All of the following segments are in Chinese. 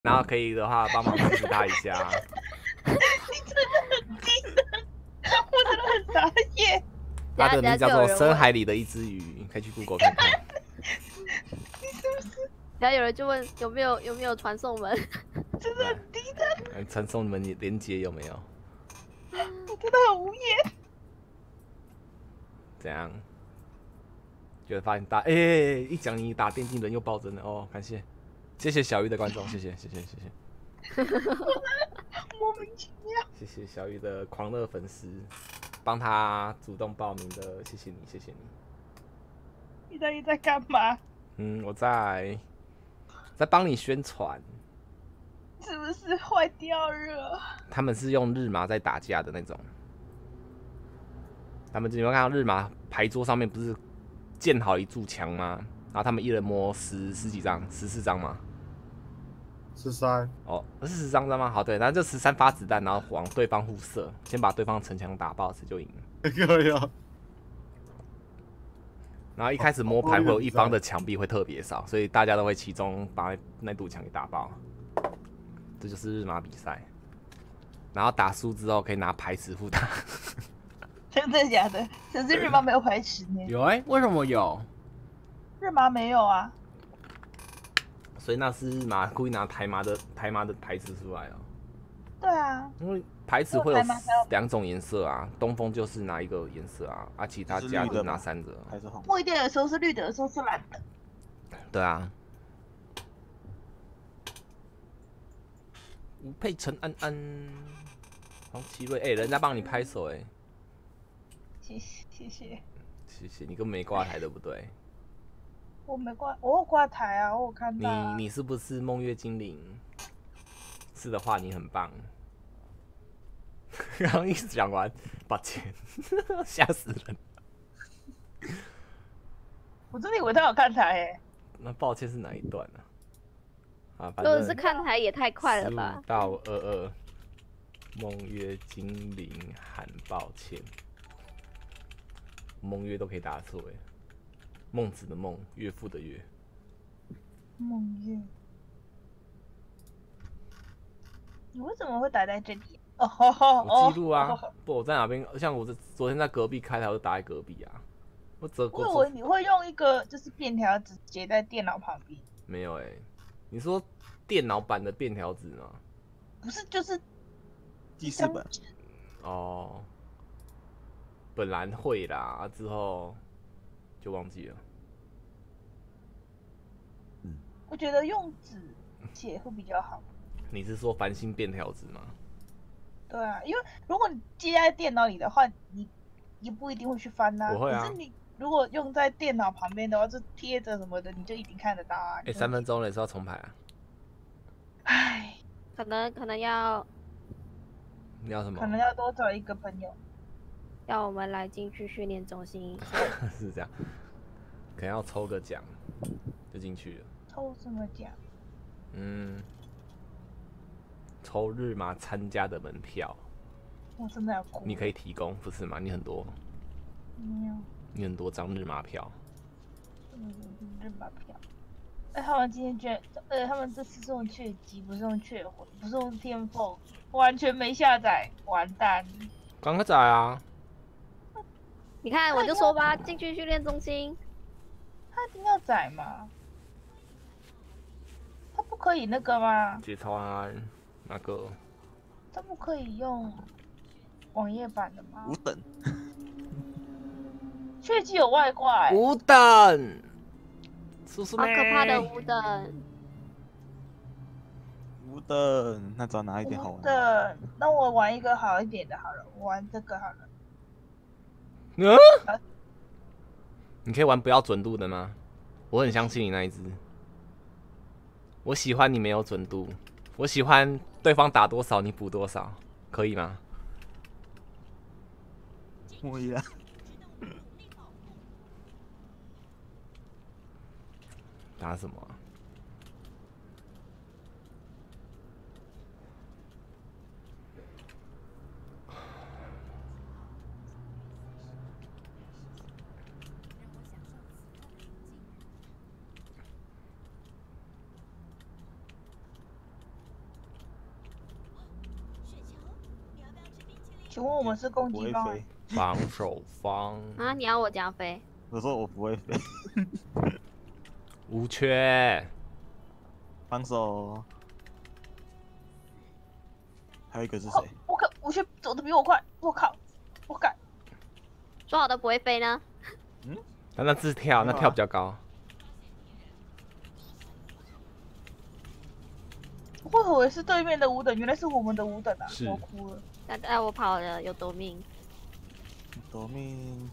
然后可以的话帮忙支持他一下。 你真的很低能，我真的很傻眼。 他的名字叫做《深海里的一只鱼》，你可以去 Google 看看。 你是不是？ 然后有人就问有没有传送门？ 真的很低能。 传送门连接有没有？ 我真的很无言。 怎样？觉得发现一讲你打电竞人又暴增了哦，感谢，谢谢小鱼的观众，谢谢。 莫名其妙。 谢谢小鱼的狂热粉丝，帮他主动报名的，谢谢你。 你到底在干嘛？ 我在帮你宣传。 是不是坏掉了？ 他们是用日麻在打架的那种。他们有没有看到日麻牌桌上面不是建好一柱墙吗？然后他们一人摸十几张，14张吗 ？13。 哦，是13张吗？好，对，然后就13发子弹，然后往对方互射，先把对方城墙打爆，就赢了。 可以啊。 然后一开始摸牌会有一方的墙壁会特别少，所以大家都会集中把那堵墙给打爆。这就是日麻比赛。然后打输之后可以拿牌池付他。 真的假的？可是日麻没有牌池呢。 有为什么有？ 日麻没有啊。 所以那是日麻故意拿台麻的牌池出来哦。 对啊。 因为牌池会有2种颜色啊，东风就是拿一个颜色啊，其他家就拿3个。 还是红？ 不一定，有时候是绿的，有时候是蓝的。 对啊。吴佩陈安安，黄奇瑞，人家帮你拍手谢谢， 你根本没挂台对不对？ 我没挂，我有挂台啊，我有看到啊。 你是不是梦月精灵？是的话，你很棒。然后一直讲完，抱歉，吓死人。 我真的以为他有看台那抱歉是哪一段呢？ 如果是看台也太快了吧？ 15到22，梦月精灵喊抱歉。梦月都可以打错孟子的孟，岳父的岳。 梦月，你为什么会打在这里？ 我记录啊，不，我在哪边？像我昨天在隔壁开台，我就打在隔壁啊。我以为你会用一个就是便条纸接在电脑旁边。 没有你说电脑版的便条纸吗？ 不是，就是记事本。 哦，本来会啦，之后就忘记了。 我觉得用纸写会比较好。 你是说繁星便条纸吗？ 对啊，因为如果你记在电脑里的话，你不一定会去翻啊。 我会啊。 可是你如果用在电脑旁边的话，就贴着什么的，你就一定看得到啊。 3分钟了，是要重排啊？ 唉， 可能要。 你要什么？ 可能要多找一个朋友。 要我们来进去训练中心一下。 是这样，可能要抽个奖就进去了。 抽什么奖？ 抽日麻参加的门票。 我真的要哭。 你可以提供，不是吗？你很多。 没有。 你很多张日麻票。 日麻票。他们今天他们这次是用雀机，不是用雀魂，不是用天凤，完全没下载，完蛋。 赶快载啊！ 你看，我就说吧，进去训练中心。 他一定要载吗？他不可以那个吗？ 解穿那个？ 他不可以用网页版的吗？ 5等。 雀机有外挂 5等。叔叔好可怕的5等。 5等，那找哪一点好玩？ 的，那我玩一个好一点的好了，我玩这个好了。 你可以玩不要准度的吗？我很相信你那一只。我喜欢你没有准度，我喜欢对方打多少你补多少，可以吗？ 可以啊。 打什么啊？ 请问我们是攻不会击方？ 飞。 防守方啊，你要我加飞？ 我说我不会飞。 无缺， 防守。还有一个是好谁？ 我却走的比我快，我靠，我改。 说好的不会飞呢？ 那是跳，那跳比较高。 我以为是对面的5等，原来是我们的5等啊！ 是我哭了。 但我跑了，有夺命。 夺命。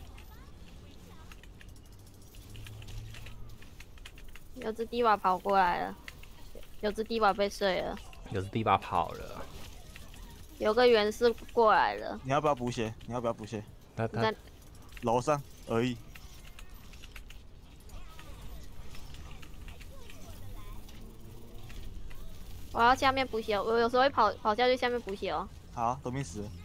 有只地瓦跑过来了，有只地瓦被碎了， 有只地巴跑了， 有个元士过来了。 你要不要补血？你要不要补血？ 他你在楼上而已。 我要下面补血，我有时候会跑下去下面补血哦。 好，夺命死了。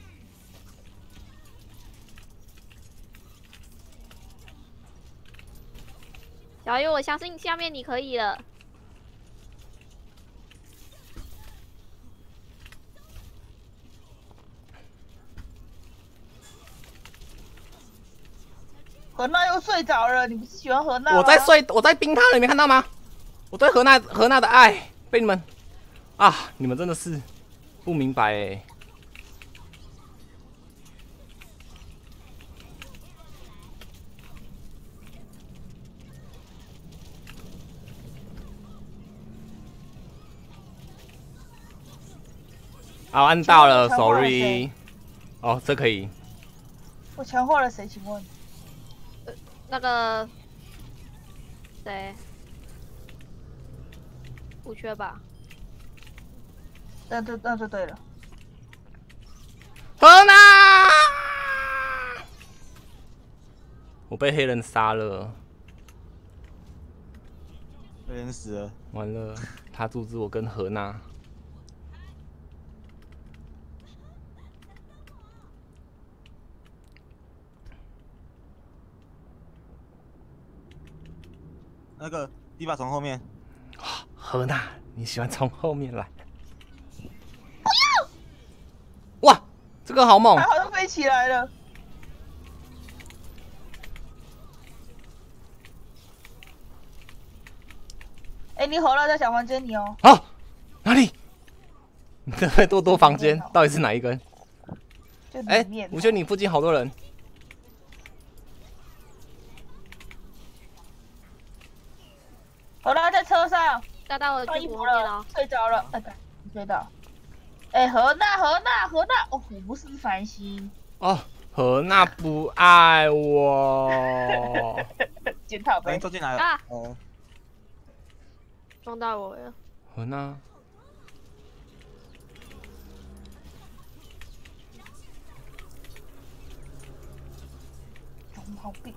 小鱼，我相信下面你可以了。 何娜又睡着了，你不是喜欢何娜吗？ 我在睡，我在冰他了，你没看到吗？我对何娜的爱被你们啊，你们真的是不明白哎。好，按到了，sorry。哦，这可以。 我强化了谁？请问？ 那个谁，不缺吧？ 那就对了。 何娜，我被黑人杀了， 被人死了。 完了，他阻止我跟何娜。 那个地法从后面。 何娜，你喜欢从后面来？哇，这个好猛！ 还好像飞起来了。哎，你何娜在小房间里哦。 啊，哪里？你这边多房间到底是哪一根？ 就哎里面。 我觉得你附近好多人。 何娜在车上。 大大我穿衣服去补后面了哦。， 睡着了。睡到。哎，何娜，哦，我不是繁星。 哦，何娜不爱我。 检讨呗把你。抓进来了。 啊哦。 撞到我了。 何娜， 有毛病。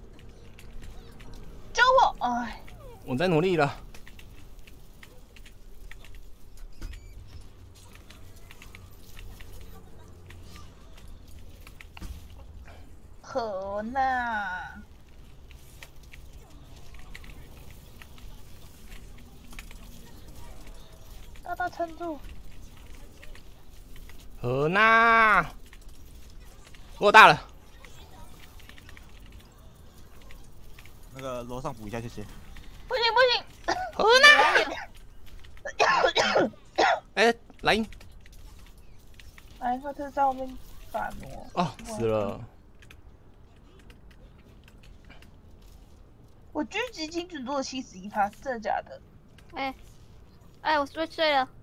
救我！哎， 我在努力了。 何娜。大大撑住。 何娜，我大了。 那个楼上补一下，谢谢。 不行。 何娜，哎，来英， 哎，他这在后面反我。 哦，死了。 我狙击精准度71%，真的假的？ 哎，我睡了。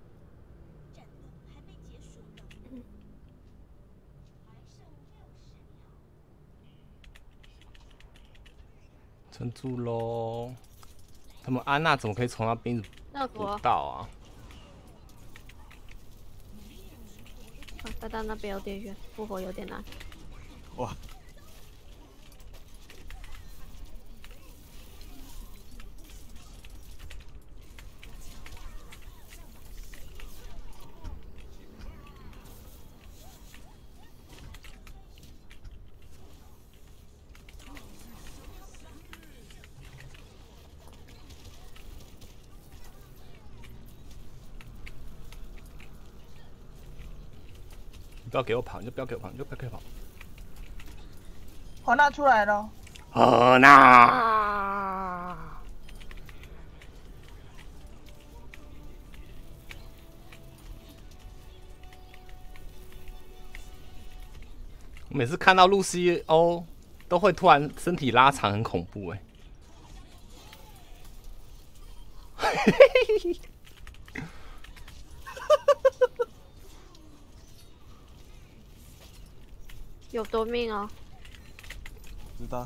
撑住喽！他们安娜怎么可以从那边补那我到啊？ 大大那边有点远，复活有点难。 哇。 不要给我跑，你就不要给我跑，你就不要给我跑。 华纳出来了， 河娜， 啊！ 我每次看到露西欧都会突然身体拉长，很恐怖哎。 有夺命哦！ 知道。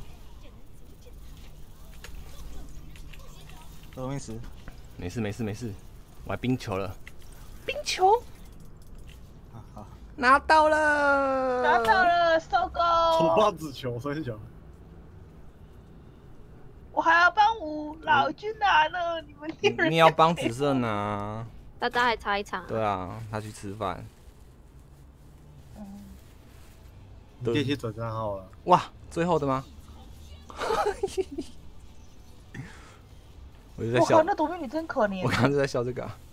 夺命石， 没事没事没事，我还冰球了，冰球好， 拿到了， 拿到了，收我工！ 棒子球，所以球。 我还要帮老君拿呢，你们六人你要帮紫色拿。 大家还差一场、啊。 对啊，他去吃饭。 你可以去转账号了。 哇，最后的吗？我就在笑我靠，，那夺命女真可怜我。刚刚就在笑这个、啊。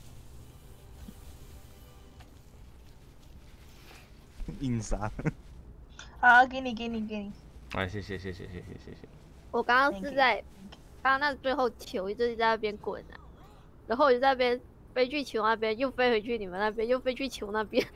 硬杀。 好，给你，给你，给你。 哎，谢谢谢谢谢谢谢谢。 我刚刚是在，刚刚那最后球一直在那边滚啊，然后我就在那边飞去球那边，又飞回去你们那边，又飞去球那边。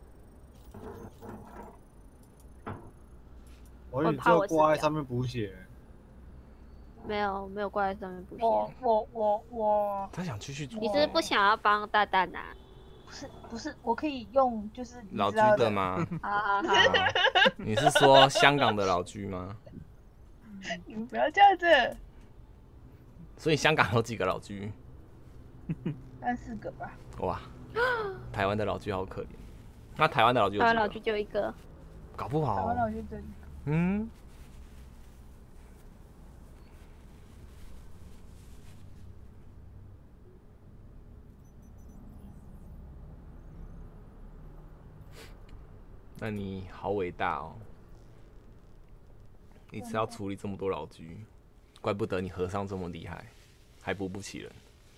我以为你就挂在上面补血。 没有挂在上面补血。 我他想继续做。 你是不是不想要帮大大拿？ 不是，我可以用就是你老居知道的？吗？ 好好好， 你是说香港的老居吗？ 你们不要这样子， 所以香港有几个老居？ 3、4个吧。 哇，台湾的老居好可怜。那台湾的老居有几个台湾老居？就一个。 搞不好、 台湾老君真嗯。那你好伟大哦！一次要处理这么多老居，怪不得你和尚这么厉害，还补不起人。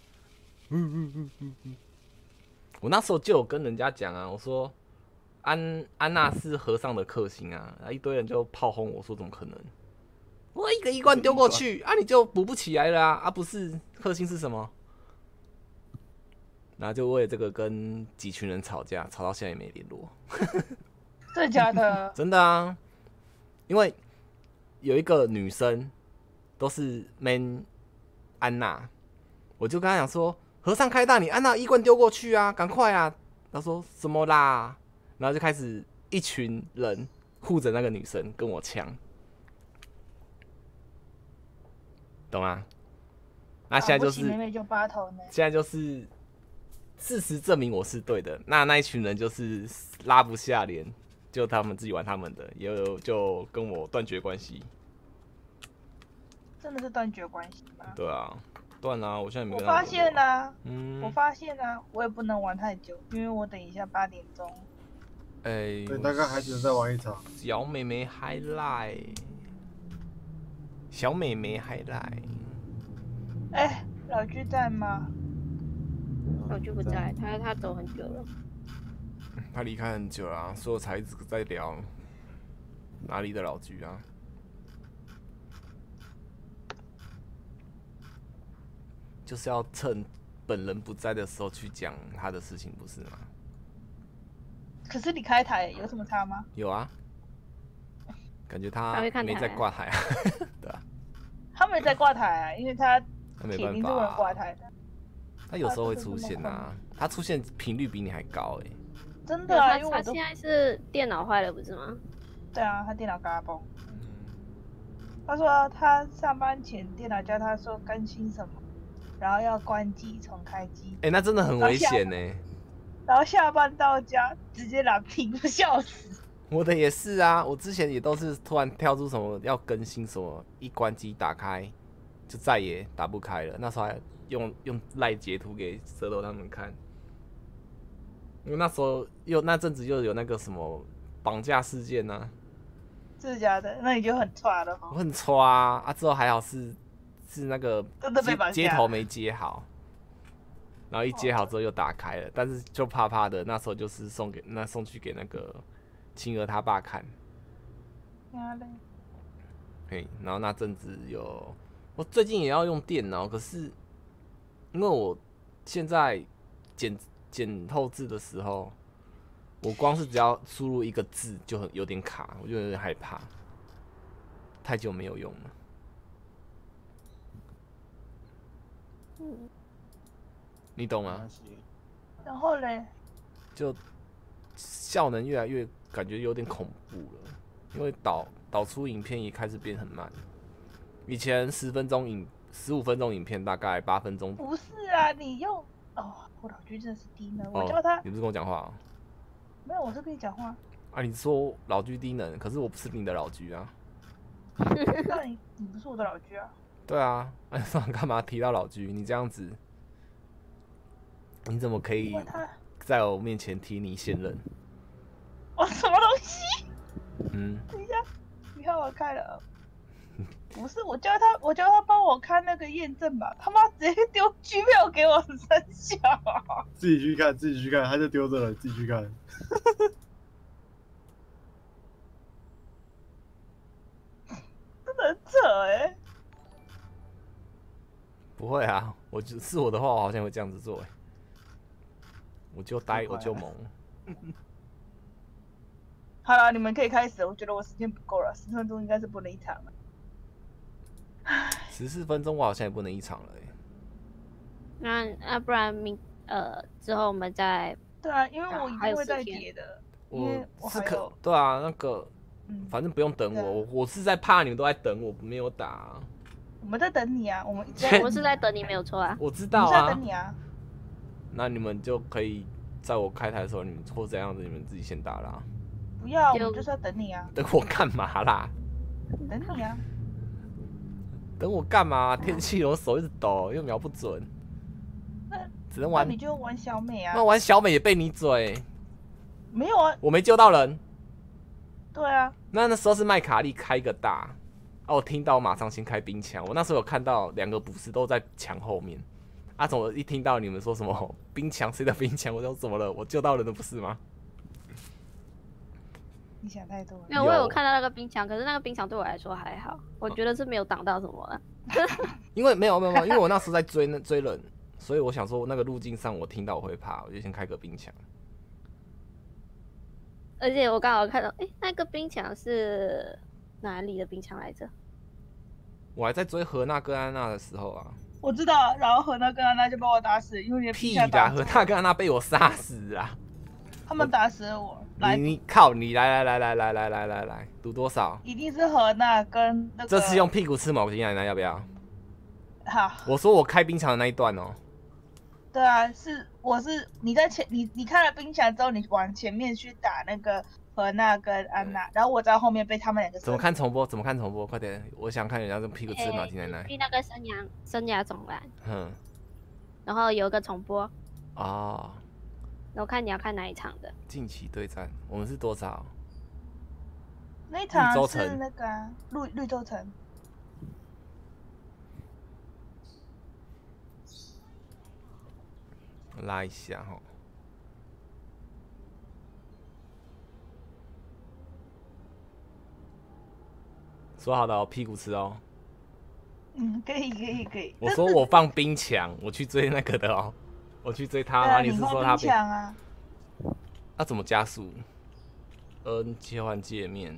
我那时候就有跟人家讲啊，我说安娜是和尚的克星啊，一堆人就炮轰我说怎么可能？我一个一罐丢过去啊，你就补不起来了啊！不是克星是什么？然后就为了这个跟几群人吵架，吵到现在也没联络。 真的假的？ 真的啊，因为有一个女生都是 man 安娜，我就跟她讲说，和尚开大，你安娜衣冠丢过去啊，赶快啊！她说什么啦？然后就开始一群人护着那个女生跟我呛，懂吗？那现在就是妹妹就八头呢。 现在就是事实证明我是对的，那一群人就是拉不下脸，就他们自己玩他们的，也有就跟我断绝关系。 真的是断绝关系吗？ 对啊，断啊！我现在没我跟他们发现啊，我嗯， 发现啊，我也不能玩太久，因为我等一下8点钟。 哎， 对，大概还只能再玩一场。 小妹妹还来，小妹妹还来， 哎，老居在吗？ 老居不在，他走很久了。 她离开很久了、啊，所以我才一直在聊哪里的老居啊。就是要趁本人不在的时候去讲他的事情，不是吗？ 可是你开台有什么差吗？ 有啊，感觉他他会看台没在挂台啊，对啊， 他没在挂台啊，因为他他没铁办法、 定是我挂啊， 台的。 他有时候会出现啊，他出现频率比你还高哎、 真的啊， 他因为我都他现在是电脑坏了不是吗？ 对啊，他电脑嘎崩。他说他上班前电脑叫他说更新什么，然后要关机重开机， 哎、那真的很危险呢、 然后下班到家直接打屏，笑死。 我的也是啊，我之前也都是突然跳出什么要更新什么，一关机打开就再也打不开了。那时候还用赖截图给舌头他们看，因为那时候那阵子又有那个什么绑架事件啊， 真的假的？那你就很差了哦。 我很刷啊，之后还好是那个真的被绑架接头没接好，然后一接好之后又打开了，但是就怕怕的，那时候就是送去给那个青儿他爸看。 妈嘞！ 嘿，然后那阵子我最近也要用电脑，可是因为我现在剪后置的时候，我光是只要输入一个字就有点卡，我就有点害怕，太久没有用了。你懂吗？ 然后嘞， 就效能越来越感觉有点恐怖了，因为导出影片也开始变很慢。以前15分钟影片大概8分钟。 不是啊，你用我老居真的是低能，我叫他你不是跟我讲话哦？ 没有，我是跟你讲话。 啊，你说老居低能，可是我不是你的老居啊。 那你不是我的老居啊？ 对啊，干嘛提到老居？你这样子，你怎么可以在我面前提你现任？ 什么东西？等一下，你看我开了。不是，我叫他帮我看那个验证吧，他妈直接丢机票给我，很生气啊！ 自己去看，他就丢着了，自己去看。 真的很扯欸。 不会啊，是我的话，我好像会这样子做欸。我就呆，我就懵。 好了，你们可以开始。我觉得我时间不够了，10分钟应该是不能一场了。 14分钟我好像也不能一场了欸。 那不然之后我们再。 对啊，因为我一定会再叠的。 我对啊，那个反正不用等我是在怕你们都在等我，没有打啊。 我们在等你啊，我们是在等你，没有错啊。 我知道啊。 我们是在等你啊。 那你们就可以在我开台的时候，你们或怎样子，你们自己先打啦。 不要，我们就是要等你啊。 等我干嘛啦？ 等你啊。 等我干嘛？天气我手一直抖，又瞄不准。只能玩。 那你就玩小美啊。 那玩小美也被你嘴。 没有啊。 我没救到人。 对啊。 那时候是麦卡利开个大。我听到马上先开冰墙。我那时候有看到2个捕食都在墙后面。怎么一听到你们说什么冰墙，谁的冰墙，我就怎么了？我救到人的不是吗？ 你想太多了。 没有，我有看到那个冰墙，可是那个冰墙对我来说还好，我觉得是没有挡到什么了。 因为没有，因为我那时候在追人，所以我想说那个路径上我听到我会怕，我就先开个冰墙。 而且我刚好看到，那个冰墙是哪里的冰墙来着？ 我还在追何娜跟安娜的时候啊。 我知道，然后何娜跟安娜就把我打死，因为你的屁啦，何娜跟安娜被我杀死啊！ 他们打死了我。 你靠你来，赌多少？ 一定是何娜跟那个。 这次用屁股吃毛巾奶奶要不要？ 好。 我说我开冰墙的那一段哦。 对啊，我是你在你开了冰墙之后，你往前面去打那个何娜跟安娜，然后我在后面被他们2个。 怎么看重播？快点，我想看人家用屁股吃毛巾奶奶。 那个生涯总栏。然后有一个重播。 哦。 我看你要看哪一场的？ 近期对战，我们是多少？ 那一场是那个绿洲城。 拉一下哈。说好的哦，屁股吃哦。 可以。 我说我放冰墙，我去追那个的哦。我去追他吗？你是说他被？那怎么加速？N 切换界面，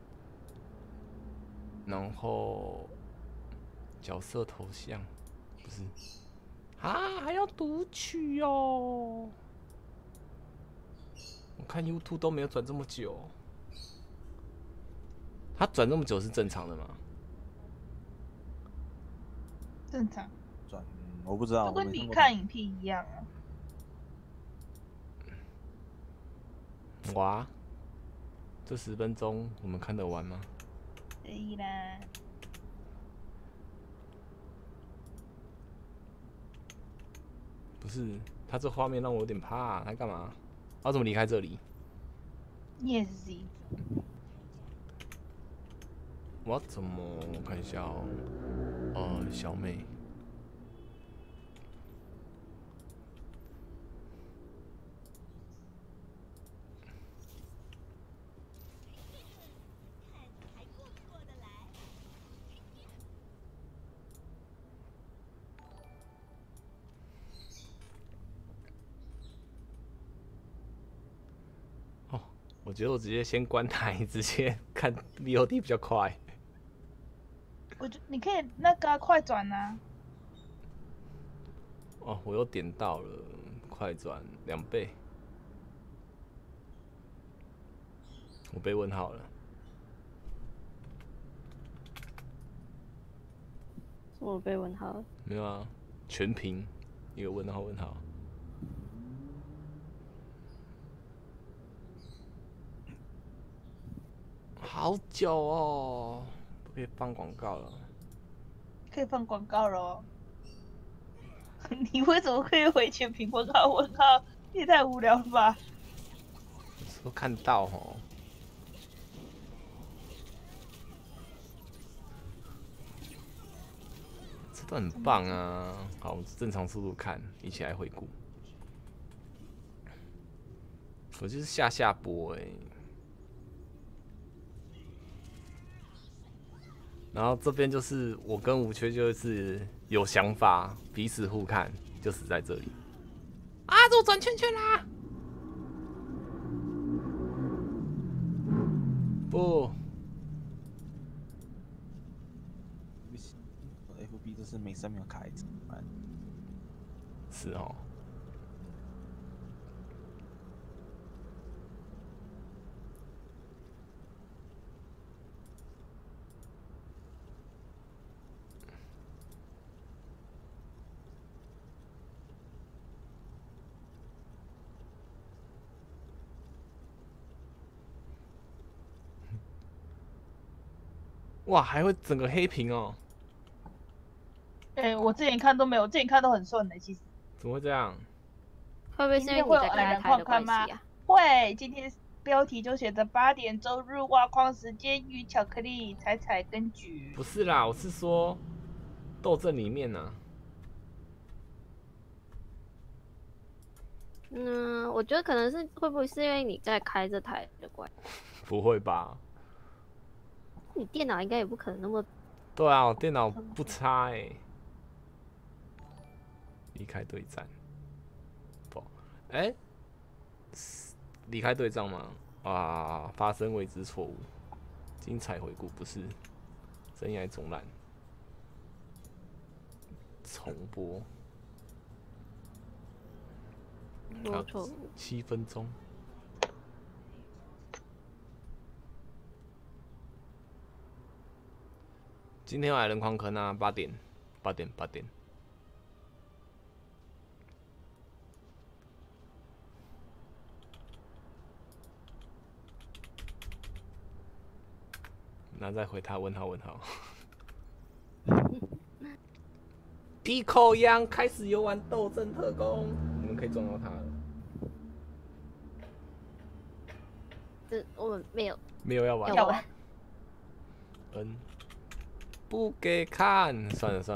然后角色头像，不是还要读取哦。我看 YouTube 都没有转这么久，他转这么久是正常的吗？ 正常。 转我不知道， 就跟你看影片一样啊。 哇，这10分钟我们看得完吗？ 可以啦。 不是，他这画面让我有点怕，他干嘛？他怎么离开这里？ 你也是 Z。 我怎么我看一下哦？小美。 我觉得我直接先关台，直接看 VOD 比较快。 你可以那个快转啊。 哦，我又点到了，快转2倍。我被问号了。 我被问号了。 没有啊，全屏一个问号问号。好久哦，不可以放广告了。 可以放广告了哦。你为什么可以回全屏问号问号？也太无聊了吧！ 都看到哦。这都很棒啊！好，正常速度看，一起来回顾。我就是下播哎、然后这边就是我跟吴缺就是有想法，彼此互看，就死在这里。啊！这我转圈圈啦！不， FB 就是每3秒卡一次， 是哦。哇，还会整个黑屏哦？ 我之前看都没有，之前看都很顺的，其实。 怎么会这样？ 会不会是因为你在开台的关系啊？ 会，今天标题就写着8点周日挖矿时间与巧克力彩彩跟橘。 不是啦，我是说斗阵里面呢、啊。 我觉得可能是会不会是因为你在开这台的关系？ 不会吧？ 你电脑应该也不可能那么…… 对啊，我电脑不差哎、欸。离开对战，不，哎、离开对战吗？啊，发生未知错误，精彩回顾不是，生涯总览，重播， 没错 ，7分钟。今天我来人矿坑啊，8点。那再回他问号。低口羊开始游玩斗阵特工，你们可以撞到他了。 我们没有要玩。 要玩。 不给看，算了。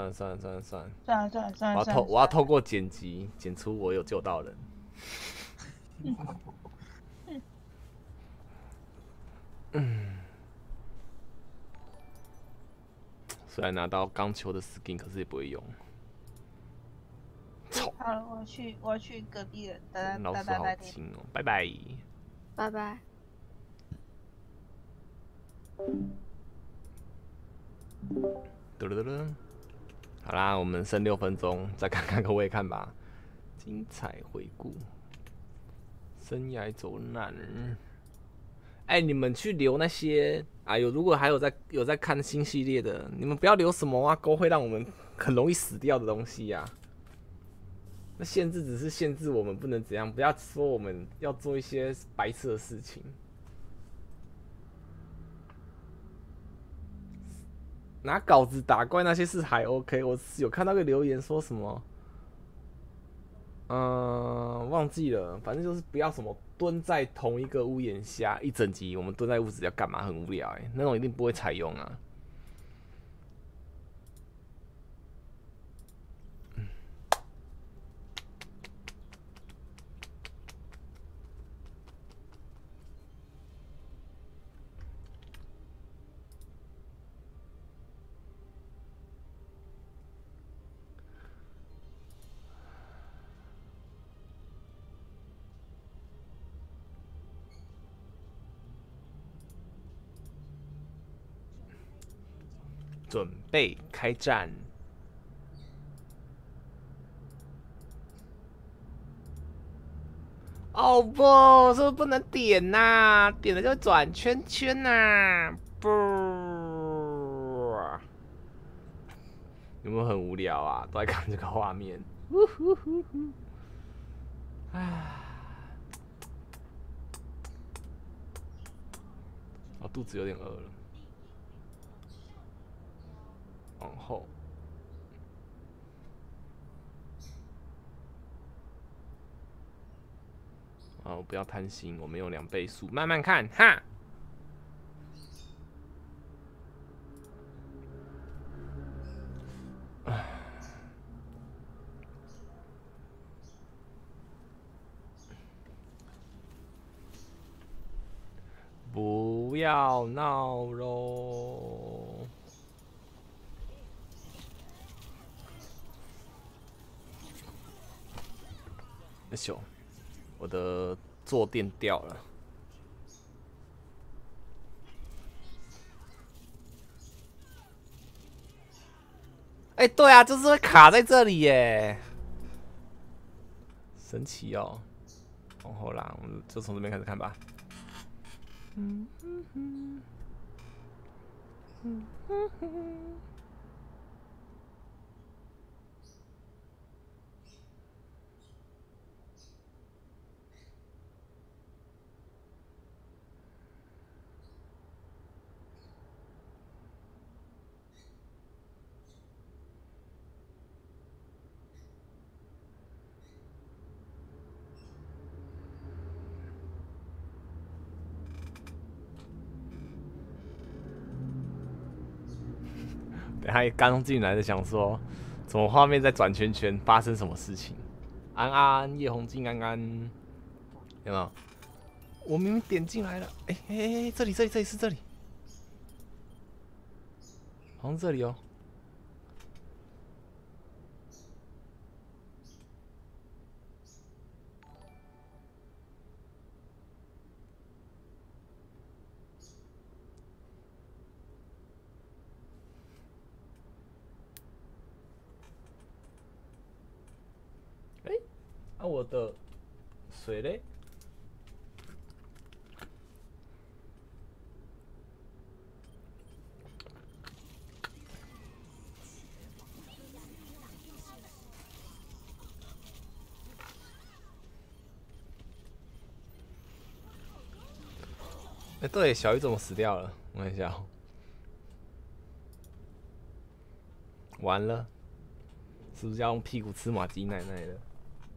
我要透过剪辑剪出我有救到人。虽然拿到钢球的 skin， 可是也不会用。 好了，我要去隔壁了， 老鼠好轻哦，拜拜。 拜拜。 好啦，我们剩6分钟，再看看各位看吧。精彩回顾，生涯走难。哎、你们去留那些，哎呦，如果还有在看新系列的，你们不要留什么挖沟会让我们很容易死掉的东西呀、那限制只是限制我们不能怎样，不要说我们要做一些白痴的事情。拿稿子打怪那些事还 OK， 我有看到个留言说什么，忘记了，反正就是不要什么蹲在同一个屋檐下一整集，我们蹲在屋子要干嘛？很无聊那种一定不会采用啊。 准备开战。哦不，是不是不能点呐、啊？点了就会转圈圈呐、啊！不，有没有很无聊啊？都在看这个画面。唉，我肚子有点饿了。往后。啊，我不要贪心，我们用2倍速慢慢看，哈。不要闹喽！哎呦，我的坐垫掉了。哎，对啊，就是会卡在这里耶，神奇哦。往后啦，我们就从这边开始看吧。等下刚进来的想说，怎么画面在转圈圈？发生什么事情？安安、叶红静、安安，有没有？我明明点进来了，哎，这里是这里，好像这里哦。啊，我的水嘞？哎，对，小鱼怎么死掉了？我看一下，完了，是不是要用屁股吃马吉奶奶的？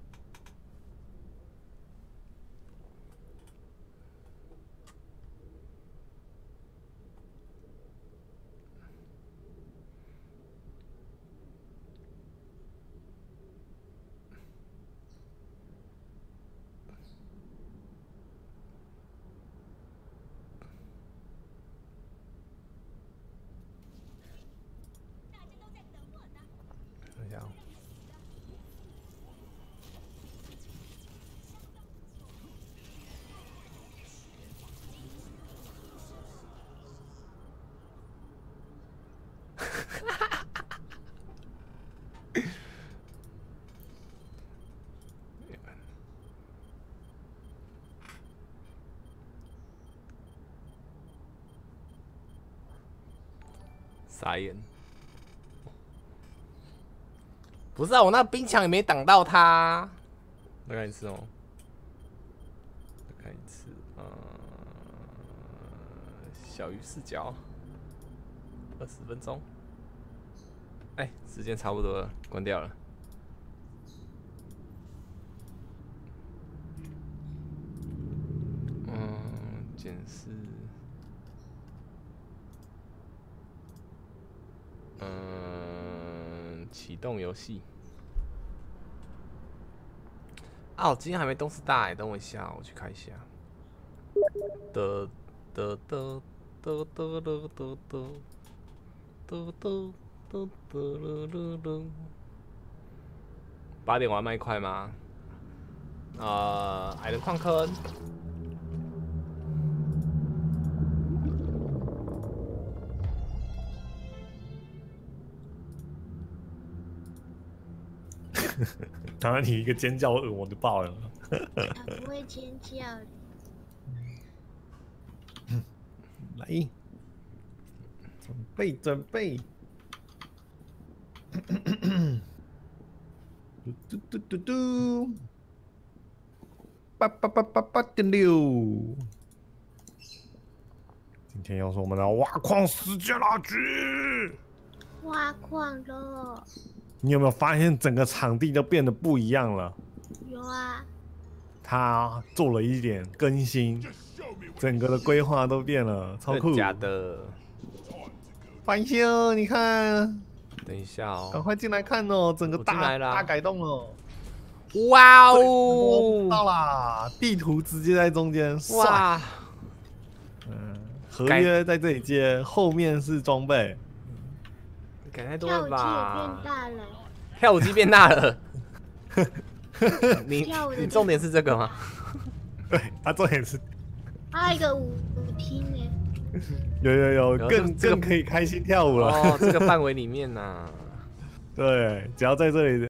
傻眼！不是啊，我那冰墙也没挡到他。再看一次哦，再看一次。小鱼视角，20分钟。哎，时间差不多了，关掉了。检视。启动游戏。啊，我今天还没东师大哎，等我一下，我去看一下。8点玩麦块吗？矮人矿坑。 当然，你一个尖叫，我就爆了。 他不会尖叫的。 来，准备。嘟，8.6。今天又是我们的挖矿时间啦， 挖矿了。 你有没有发现整个场地都变得不一样了？ 有啊。 他做了一点更新，整个的规划都变了，超酷。 假的。 翻修，你看。 等一下哦。 赶快进来看哦，整个大改动哦。 哇哦！ 到啦，地图直接在中间。 哇。 合约在这里接，后面是装备。 改太多了吧？ 跳舞机变大了。 你重点是这个吗？ 对，它重点是。 还有一个舞厅呢。 有，更可以开心跳舞了。 哦，这个范围里面呐。 对，只要在这里。